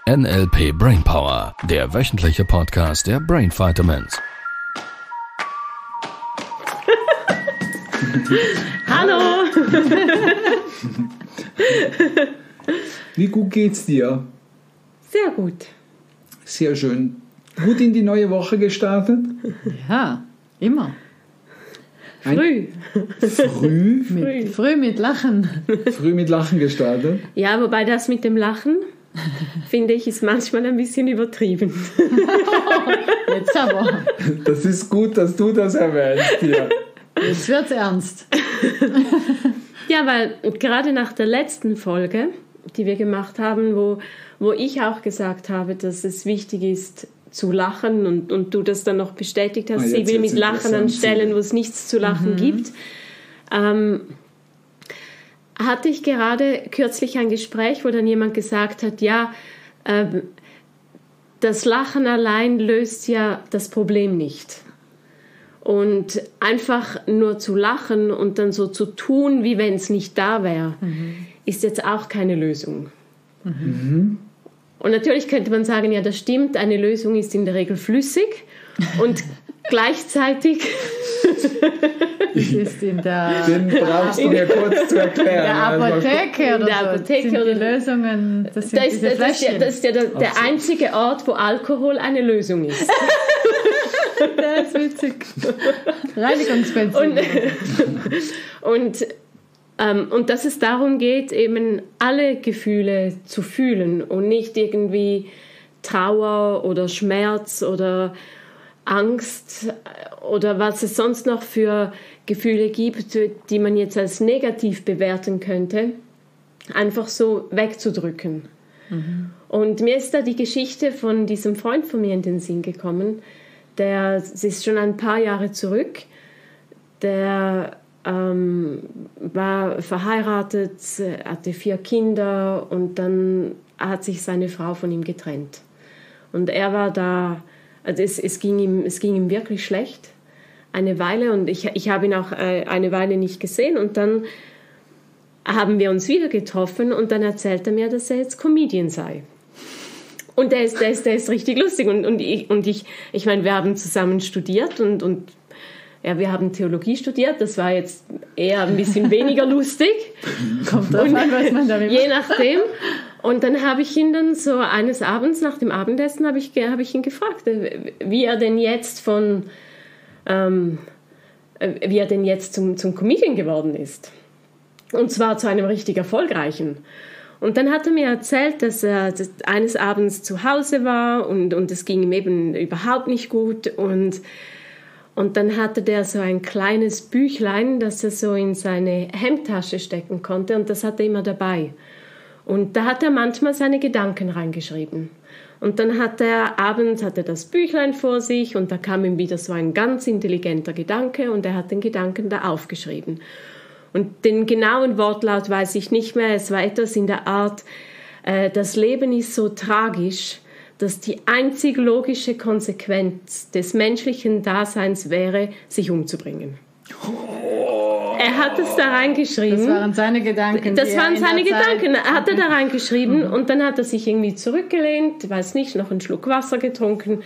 NLP Brainpower, der wöchentliche Podcast der Brain Vitamins. Hallo! Wie gut geht's dir? Sehr gut. Sehr schön. Gut in die neue Woche gestartet? Ja, immer. Früh. Früh mit Lachen. Früh mit Lachen gestartet? Ja, wobei das mit dem Lachen, finde ich, ist manchmal ein bisschen übertrieben. Jetzt aber. Das ist gut, dass du das erwähnst. Ja. Jetzt wird's ernst. Ja, weil gerade nach der letzten Folge, die wir gemacht haben, wo ich auch gesagt habe, dass es wichtig ist, zu lachen und du das dann noch bestätigt hast, sie will mit Lachen an Stellen, wo es nichts zu lachen gibt, hatte ich gerade kürzlich ein Gespräch, wo dann jemand gesagt hat, ja, das Lachen allein löst ja das Problem nicht. Und einfach nur zu lachen und dann so zu tun, wie wenn es nicht da wäre, ist jetzt auch keine Lösung. Und natürlich könnte man sagen, ja, das stimmt, eine Lösung ist in der Regel flüssig und gleichzeitig... ist in der... Den brauchst du mir kurz zu erklären. In der Apotheke oder in der so. Apotheke sind oder die Lösungen, das sind diese Fläschchen. Das ist ja der einzige Ort, wo Alkohol eine Lösung ist. Der ist witzig. Reinigungsbenzin. Und dass es darum geht, eben alle Gefühle zu fühlen und nicht irgendwie Trauer oder Schmerz oder Angst oder was es sonst noch für Gefühle gibt, die man jetzt als negativ bewerten könnte, einfach so wegzudrücken. Und mir ist da die Geschichte von diesem Freund von mir in den Sinn gekommen, es ist schon ein paar Jahre zurück, der war verheiratet, hatte 4 Kinder und dann hat sich seine Frau von ihm getrennt. Und er war da, also es ging ihm wirklich schlecht, eine Weile, und ich habe ihn auch eine Weile nicht gesehen, und dann haben wir uns wieder getroffen und dann erzählt er mir, dass er jetzt Comedian sei. Und der ist richtig lustig, und ich meine, wir haben zusammen studiert und ja, wir haben Theologie studiert, das war jetzt eher ein bisschen weniger lustig. Kommt drauf an, was man damit macht. Je nachdem. Und dann habe ich ihn dann so eines Abends nach dem Abendessen habe ich ihn gefragt, wie er denn jetzt zum Comedian geworden ist. Und zwar zu einem richtig erfolgreichen. Und dann hat er mir erzählt, dass er eines Abends zu Hause war und es ging ihm eben überhaupt nicht gut. Und dann hatte der so ein kleines Büchlein, das er so in seine Hemdtasche stecken konnte, und das hatte er immer dabei. Und da hat er manchmal seine Gedanken reingeschrieben. Und dann hat er abends das Büchlein vor sich und da kam ihm wieder so ein ganz intelligenter Gedanke und er hat den Gedanken da aufgeschrieben. Und den genauen Wortlaut weiß ich nicht mehr, es war etwas in der Art, das Leben ist so tragisch, dass die einzig logische Konsequenz des menschlichen Daseins wäre, sich umzubringen. Er hat es da reingeschrieben. Das waren seine Gedanken. Das waren seine Gedanken. Hat er da reingeschrieben und dann hat er sich irgendwie zurückgelehnt, weiß nicht, noch einen Schluck Wasser getrunken,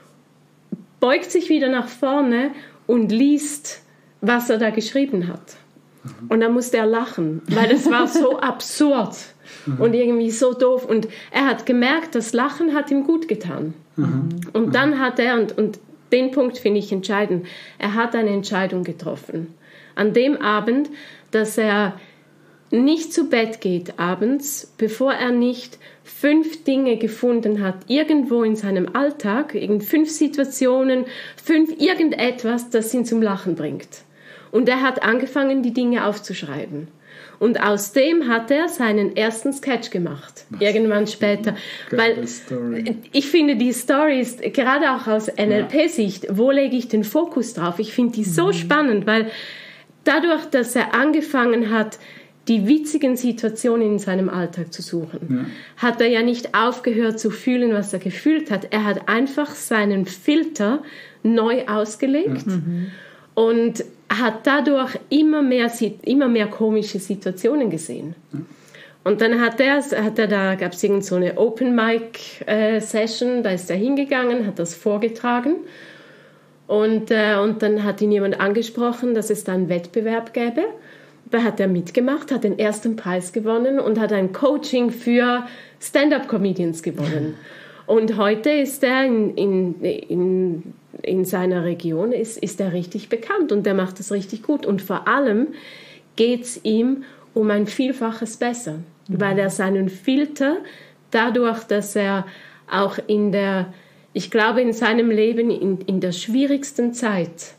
beugt sich wieder nach vorne und liest, was er da geschrieben hat. Und dann musste er lachen, weil es war so absurd und irgendwie so doof. Und er hat gemerkt, das Lachen hat ihm gut getan. Und dann hat er, und den Punkt finde ich entscheidend, er hat eine Entscheidung getroffen. An dem Abend, dass er nicht zu Bett geht abends, bevor er nicht 5 Dinge gefunden hat, irgendwo in seinem Alltag, 5 Situationen, 5 irgendetwas, das ihn zum Lachen bringt. Und er hat angefangen, die Dinge aufzuschreiben. Und aus dem hat er seinen ersten Sketch gemacht, irgendwann später. Weil ich finde, die Story ist, gerade auch aus NLP-Sicht, wo lege ich den Fokus drauf? Ich finde die so spannend, weil dadurch, dass er angefangen hat, die witzigen Situationen in seinem Alltag zu suchen, hat er ja nicht aufgehört zu fühlen, was er gefühlt hat. Er hat einfach seinen Filter neu ausgelegt und hat dadurch immer mehr komische Situationen gesehen. Und dann da gab es irgend so eine Open Mic Session, da ist er hingegangen, hat das vorgetragen und dann hat ihn jemand angesprochen, dass es da einen Wettbewerb gäbe. Da hat er mitgemacht, hat den ersten Preis gewonnen und hat ein Coaching für Stand-up-Comedians gewonnen. Und heute ist er in seiner Region, ist er richtig bekannt und der macht das richtig gut. Und vor allem geht es ihm um ein Vielfaches besser, weil er seinen Filter, dadurch, dass er auch ich glaube, in seinem Leben in der schwierigsten Zeit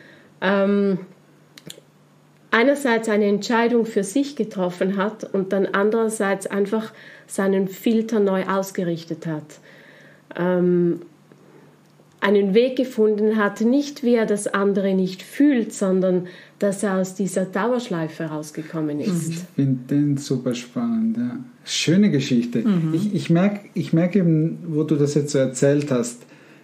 einerseits eine Entscheidung für sich getroffen hat und dann andererseits einfach seinen Filter neu ausgerichtet hat. Einen Weg gefunden hat, nicht wie er das andere nicht fühlt, sondern dass er aus dieser Dauerschleife rausgekommen ist. Ich finde den super spannend, ja. Schöne Geschichte. Ich merke eben, wo du das jetzt so erzählt hast,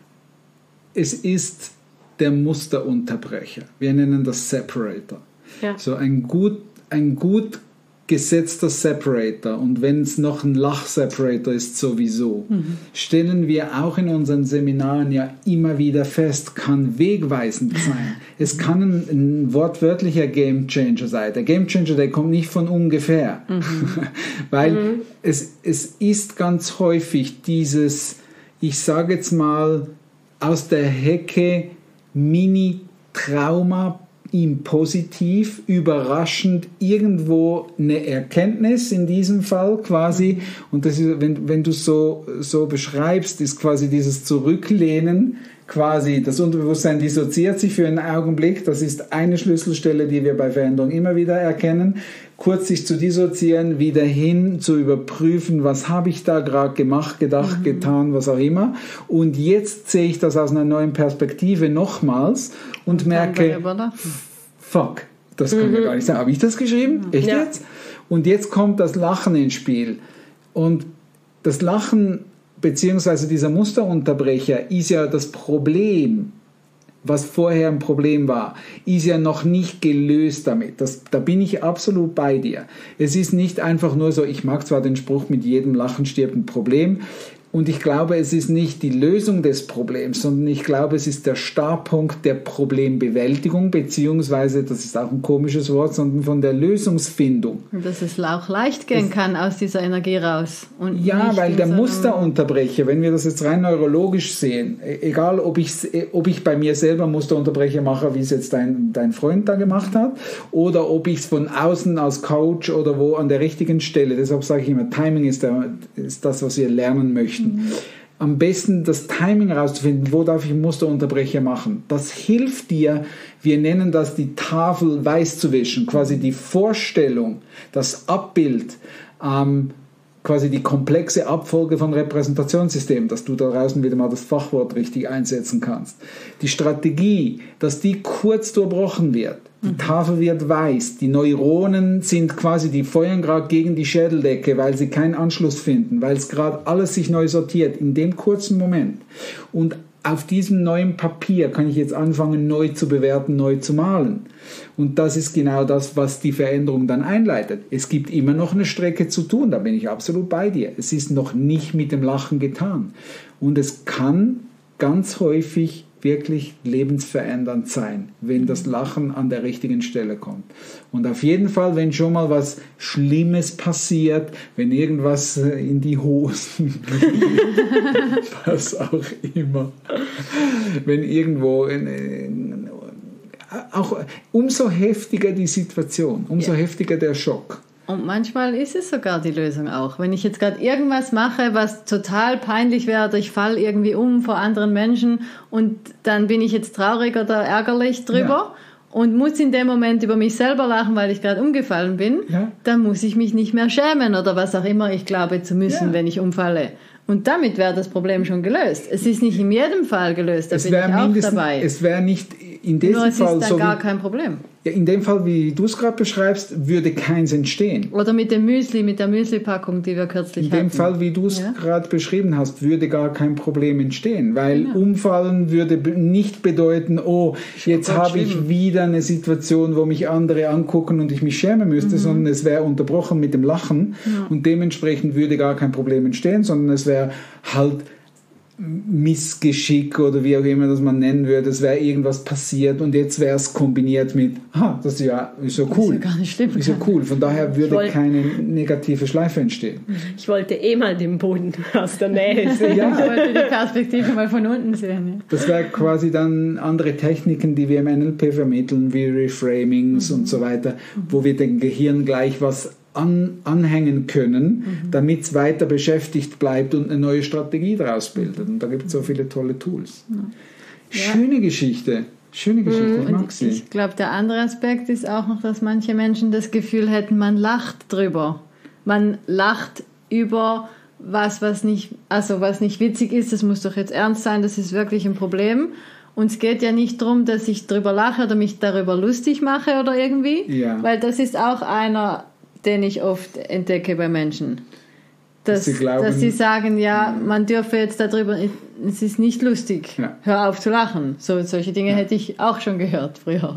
es ist der Musterunterbrecher. Wir nennen das Separator. Ja. So ein gut gesetzter Separator, und wenn es noch ein Lach-Separator ist sowieso, stellen wir auch in unseren Seminaren ja immer wieder fest, kann wegweisend sein. Es kann ein wortwörtlicher Gamechanger sein. Der Gamechanger, der kommt nicht von ungefähr, weil es ist ganz häufig dieses, ich sage jetzt mal, aus der Hecke Mini-Trauma ihm positiv, überraschend irgendwo eine Erkenntnis in diesem Fall quasi, und das ist, wenn du so beschreibst, ist quasi dieses Zurücklehnen, quasi das Unterbewusstsein dissoziiert sich für einen Augenblick, das ist eine Schlüsselstelle, die wir bei Veränderung immer wieder erkennen, kurz sich zu dissoziieren, wieder hin zu überprüfen, was habe ich da gerade gemacht, gedacht, getan, was auch immer, und jetzt sehe ich das aus einer neuen Perspektive nochmals und merke, fuck, das kann ja gar nicht sein. Habe ich das geschrieben? Echt jetzt? Und jetzt kommt das Lachen ins Spiel. Und das Lachen, beziehungsweise dieser Musterunterbrecher, ist ja das Problem, was vorher ein Problem war, ist ja noch nicht gelöst damit. Da bin ich absolut bei dir. Es ist nicht einfach nur so, ich mag zwar den Spruch, mit jedem Lachen stirbt ein Problem, und ich glaube, es ist nicht die Lösung des Problems, sondern ich glaube, es ist der Startpunkt der Problembewältigung, beziehungsweise, das ist auch ein komisches Wort, sondern von der Lösungsfindung. Und dass es auch leicht gehen kann aus dieser Energie raus. Und ja, weil der Musterunterbrecher, wenn wir das jetzt rein neurologisch sehen, egal ob ich bei mir selber Musterunterbrecher mache, wie es jetzt dein Freund da gemacht hat, oder ob ich es von außen als Coach oder wo an der richtigen Stelle, deshalb sage ich immer, Timing ist das, was wir lernen möchten. Am besten das Timing herauszufinden, wo darf ich einen Musterunterbrecher machen. Das hilft dir, wir nennen das die Tafel weiß zu wischen, quasi die Vorstellung, das Abbild, quasi die komplexe Abfolge von Repräsentationssystemen, dass du da draußen wieder mal das Fachwort richtig einsetzen kannst. Die Strategie, dass die kurz durchbrochen wird. Die Tafel wird weiß, die Neuronen sind quasi, die feuern gerade gegen die Schädeldecke, weil sie keinen Anschluss finden, weil es gerade alles sich neu sortiert, in dem kurzen Moment. Und auf diesem neuen Papier kann ich jetzt anfangen, neu zu bewerten, neu zu malen. Und das ist genau das, was die Veränderung dann einleitet. Es gibt immer noch eine Strecke zu tun, da bin ich absolut bei dir. Es ist noch nicht mit dem Lachen getan. Und es kann ganz häufig wirklich lebensverändernd sein, wenn das Lachen an der richtigen Stelle kommt. Und auf jeden Fall, wenn schon mal was Schlimmes passiert, wenn irgendwas in die Hosen, was auch immer, wenn irgendwo auch umso heftiger die Situation, umso heftiger der Schock. Und manchmal ist es sogar die Lösung auch. Wenn ich jetzt gerade irgendwas mache, was total peinlich wäre, oder ich falle irgendwie um vor anderen Menschen und dann bin ich jetzt traurig oder ärgerlich drüber und muss in dem Moment über mich selber lachen, weil ich gerade umgefallen bin, dann muss ich mich nicht mehr schämen oder was auch immer ich glaube zu müssen, wenn ich umfalle. Und damit wäre das Problem schon gelöst. Es ist nicht in jedem Fall gelöst, da bin ich auch dabei. Es wäre nicht in diesem Nur es Fall, ist dann so gar wie, kein Problem. ja, in dem Fall, wie du es gerade beschreibst, würde keins entstehen. Oder mit dem Müsli, mit der Müsli-Packung, die wir kürzlich In hatten. dem Fall, wie du es gerade beschrieben hast, würde gar kein Problem entstehen, weil umfallen würde nicht bedeuten, oh, jetzt habe ich wieder eine Situation, wo mich andere angucken und ich mich schämen müsste, sondern es wäre unterbrochen mit dem Lachen und dementsprechend würde gar kein Problem entstehen, sondern es wäre halt Missgeschick oder wie auch immer das man nennen würde, es wäre irgendwas passiert und jetzt wäre es kombiniert mit, das ist ja cool. Ist ja gar nicht schlimm. Ist ja cool. Von daher würde keine negative Schleife entstehen. Ich wollte mal den Boden aus der Nähe sehen. Ich wollte die Perspektive mal von unten sehen. Ja. Das wäre quasi dann andere Techniken, die wir im NLP vermitteln, wie Reframings und so weiter, wo wir dem Gehirn gleich was anhängen können, damit es weiter beschäftigt bleibt und eine neue Strategie daraus bildet. Und da gibt es so viele tolle Tools. Schöne Geschichte. Schöne Geschichte, ich mag sie. Ich glaube, der andere Aspekt ist auch noch, dass manche Menschen das Gefühl hätten, man lacht drüber. Man lacht über was nicht witzig ist, das muss doch jetzt ernst sein, das ist wirklich ein Problem. Und es geht ja nicht darum, dass ich drüber lache oder mich darüber lustig mache oder irgendwie, weil das ist auch einer, den ich oft entdecke bei Menschen. Dass sie sagen, man dürfe jetzt darüber, es ist nicht lustig, hör auf zu lachen. Solche Dinge hätte ich auch schon gehört früher.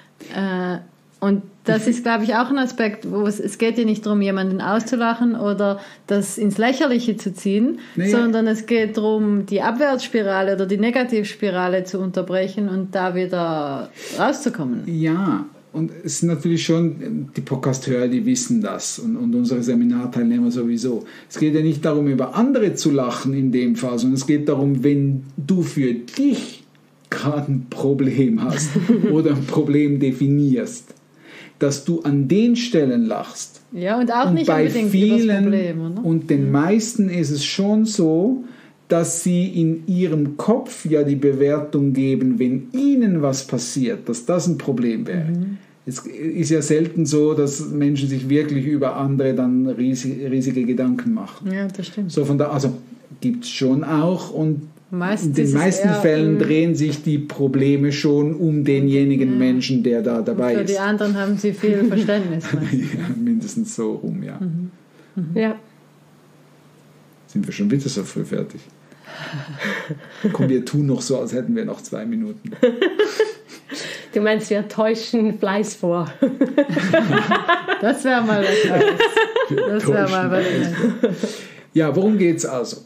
Und das ist, glaube ich, auch ein Aspekt, wo es geht ja nicht darum, jemanden auszulachen oder das ins Lächerliche zu ziehen, sondern es geht darum, die Abwärtsspirale oder die Negativspirale zu unterbrechen und da wieder rauszukommen. Ja, und es ist natürlich schon, die Podcast-Hörer, die wissen das und unsere Seminarteilnehmer sowieso. Es geht ja nicht darum, über andere zu lachen in dem Fall, sondern es geht darum, wenn du für dich gerade ein Problem hast oder ein Problem definierst, dass du an den Stellen lachst. Ja, und auch und nicht bei unbedingt vielen, über das Problem. Oder? Und den meisten ist es schon so, dass sie in ihrem Kopf ja die Bewertung geben, wenn ihnen was passiert, dass das ein Problem wäre. Es ist ja selten so, dass Menschen sich wirklich über andere dann riesige Gedanken machen. Ja, das stimmt. So von da, also gibt es schon auch und meistens in den meisten Fällen drehen sich die Probleme schon um denjenigen Menschen, der da dabei ist. Für die anderen haben sie viel Verständnis. Ja, mindestens so rum, ja. Ja. Sind wir schon wieder so früh fertig? Komm, wir tun noch so, als hätten wir noch 2 Minuten. Du meinst, wir täuschen Fleiß vor. Das wäre mal was. Ja, worum geht es also?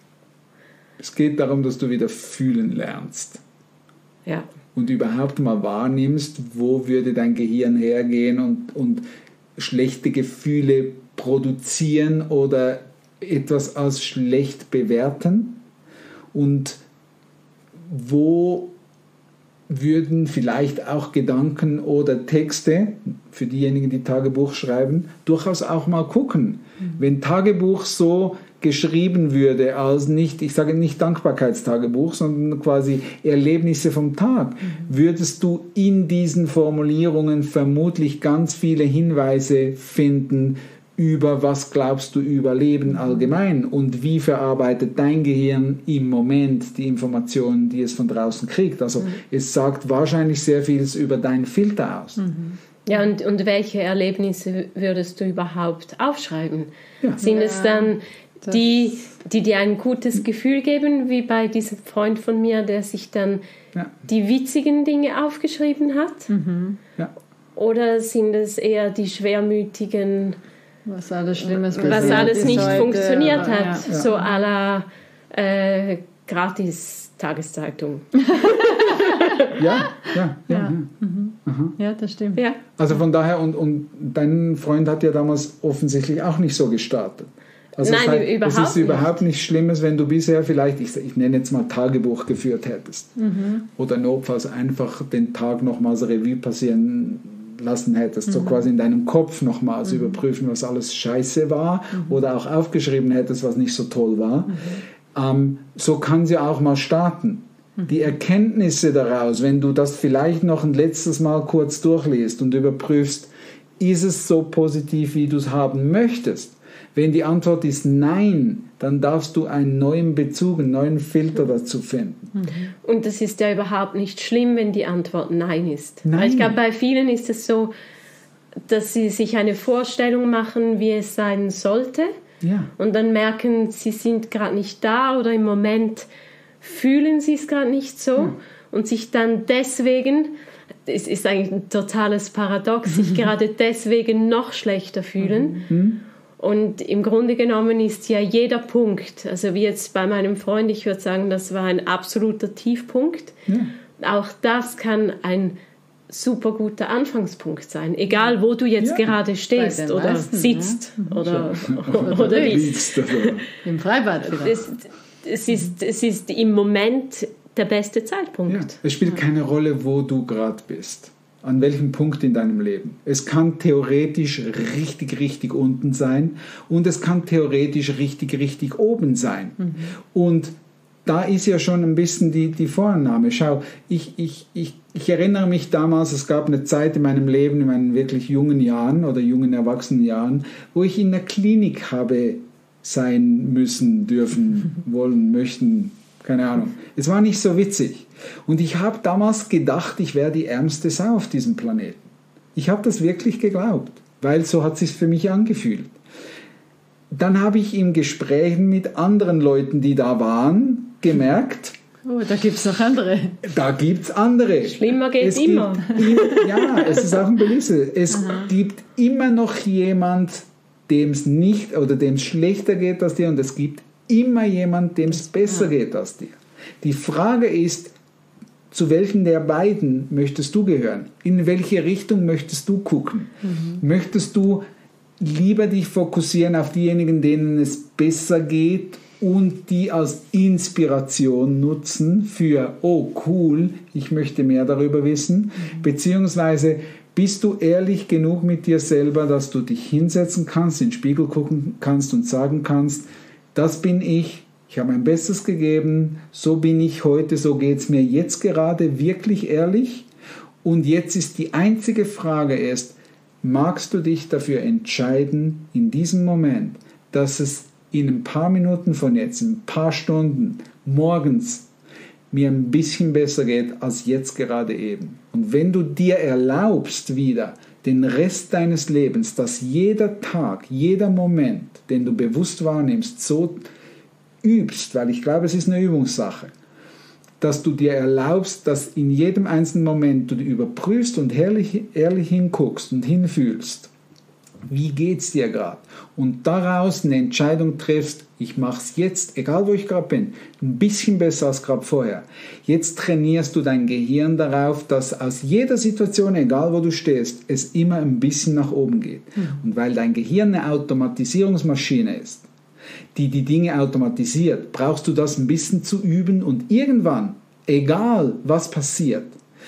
Es geht darum, dass du wieder fühlen lernst. Ja. Und überhaupt mal wahrnimmst, wo würde dein Gehirn hergehen und schlechte Gefühle produzieren oder etwas als schlecht bewerten. Und wo würden vielleicht auch Gedanken oder Texte, für diejenigen, die Tagebuch schreiben, durchaus auch mal gucken. Wenn Tagebuch so geschrieben würde als ich sage nicht Dankbarkeitstagebuch, sondern quasi Erlebnisse vom Tag, würdest du in diesen Formulierungen vermutlich ganz viele Hinweise finden über was glaubst du über Leben allgemein und wie verarbeitet dein Gehirn im Moment die Informationen, die es von draußen kriegt. Also es sagt wahrscheinlich sehr vieles über deinen Filter aus. Ja, und welche Erlebnisse würdest du überhaupt aufschreiben? Ja. Sind es dann die dir ein gutes Gefühl geben, wie bei diesem Freund von mir, der sich dann die witzigen Dinge aufgeschrieben hat? Ja. Oder sind es eher die schwermütigen, was alles Schlimmes was alles nicht funktioniert hat, Ja. so à la Gratis-Tageszeitung. Ja, das stimmt. Ja. Also von daher, und dein Freund hat ja damals offensichtlich auch nicht so gestartet. Also Nein, es ist überhaupt nichts Schlimmes, wenn du bisher vielleicht, ich nenne jetzt mal Tagebuch geführt hättest. Oder notfalls einfach den Tag nochmals Revue passieren lassen hättest, so quasi in deinem Kopf nochmals überprüfen, was alles scheiße war oder auch aufgeschrieben hättest, was nicht so toll war. So kann sie auch mal starten. Die Erkenntnisse daraus, wenn du das vielleicht noch ein letztes Mal kurz durchliest und überprüfst, ist es so positiv, wie du es haben möchtest? Wenn die Antwort ist nein, dann darfst du einen neuen Bezug, einen neuen Filter dazu finden. Und das ist ja überhaupt nicht schlimm, wenn die Antwort nein ist. Nein. Weil ich glaube, bei vielen ist es so, dass sie sich eine Vorstellung machen, wie es sein sollte. Ja. Und dann merken, sie sind gerade nicht da oder im Moment fühlen sie es gerade nicht so. Ja. Und sich dann deswegen, es ist eigentlich ein totales Paradox, sich gerade deswegen noch schlechter fühlen. Und im Grunde genommen ist ja jeder Punkt, also wie jetzt bei meinem Freund, ich würde sagen, das war ein absoluter Tiefpunkt. Ja. Auch das kann ein super guter Anfangspunkt sein, egal wo du jetzt gerade stehst oder sitzt oder wie. Im Freibad vielleicht. Es ist im Moment der beste Zeitpunkt. Ja, es spielt keine Rolle, wo du gerade bist, an welchem Punkt in deinem Leben. Es kann theoretisch richtig, richtig unten sein und es kann theoretisch richtig, richtig oben sein. Und da ist ja schon ein bisschen die Vorannahme. Schau, ich erinnere mich damals, es gab eine Zeit in meinem Leben, in meinen wirklich jungen Jahren oder jungen Erwachsenenjahren, wo ich in der Klinik habe sein müssen, dürfen, wollen, möchten, keine Ahnung. Es war nicht so witzig. Und ich habe damals gedacht, ich wäre die ärmste Sau auf diesem Planeten. Ich habe das wirklich geglaubt, weil so hat es sich für mich angefühlt. Dann habe ich in Gesprächen mit anderen Leuten, die da waren, gemerkt, oh, da gibt es noch andere. Da gibt es andere. Schlimmer geht immer. Ja, es ist auch ein Belisse. Es gibt immer noch jemand, dem es nicht oder dem es schlechter geht als dir, und es gibt immer jemand, dem es besser geht als dir. Die Frage ist, zu welchen der beiden möchtest du gehören? In welche Richtung möchtest du gucken? Möchtest du lieber dich fokussieren auf diejenigen, denen es besser geht und die als Inspiration nutzen für, oh cool, ich möchte mehr darüber wissen, beziehungsweise bist du ehrlich genug mit dir selber, dass du dich hinsetzen kannst, in den Spiegel gucken kannst und sagen kannst, das bin ich habe mein Bestes gegeben, so bin ich heute, so geht es mir jetzt gerade, wirklich ehrlich. Und jetzt ist die einzige Frage ist, magst du dich dafür entscheiden, in diesem Moment, dass es in ein paar Minuten von jetzt, in ein paar Stunden, morgens, mir ein bisschen besser geht als jetzt gerade eben. Und wenn du dir erlaubst wieder, den Rest deines Lebens, dass jeder Tag, jeder Moment, den du bewusst wahrnimmst, so übst, weil ich glaube, es ist eine Übungssache, dass du dir erlaubst, dass in jedem einzelnen Moment du überprüfst und ehrlich hinguckst und hinfühlst, wie geht es dir gerade? Und daraus eine Entscheidung triffst, ich mache es jetzt, egal wo ich gerade bin, ein bisschen besser als gerade vorher. Jetzt trainierst du dein Gehirn darauf, dass aus jeder Situation, egal wo du stehst, es immer ein bisschen nach oben geht. Und weil dein Gehirn eine Automatisierungsmaschine ist, die Dinge automatisiert, brauchst du das ein bisschen zu üben und irgendwann, egal was passiert,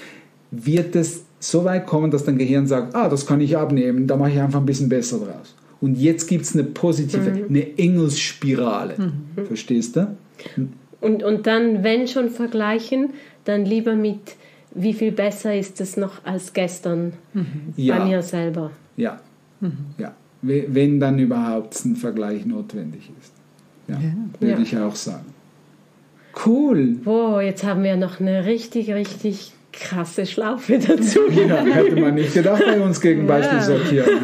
wird es so weit kommen, dass dein Gehirn sagt, das kann ich abnehmen, da mache ich einfach ein bisschen besser draus. Und jetzt gibt es eine positive, eine Engelsspirale. Verstehst du? Und dann, wenn schon vergleichen, dann lieber mit, wie viel besser ist es noch als gestern bei mir selber. Ja, ja. Wenn dann überhaupt ein Vergleich notwendig ist. Ja, würde ich auch sagen. Cool. Wow, jetzt haben wir noch eine richtig, richtig krasse Schlaufe dazu. Ja, hätte man nicht gedacht bei uns gegen Beispielsortierung.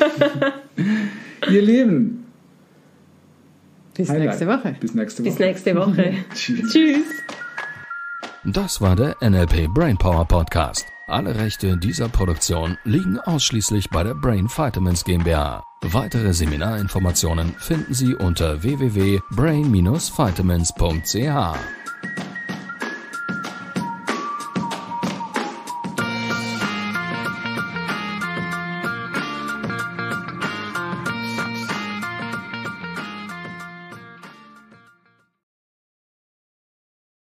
Ihr Lieben. Bis nächste Woche. Bis nächste Woche. Bis nächste Woche. Tschüss. Das war der NLP Brainpower Podcast. Alle Rechte dieser Produktion liegen ausschließlich bei der Brain Vitamins GmbH. Weitere Seminarinformationen finden Sie unter www.brain-vitamins.ch.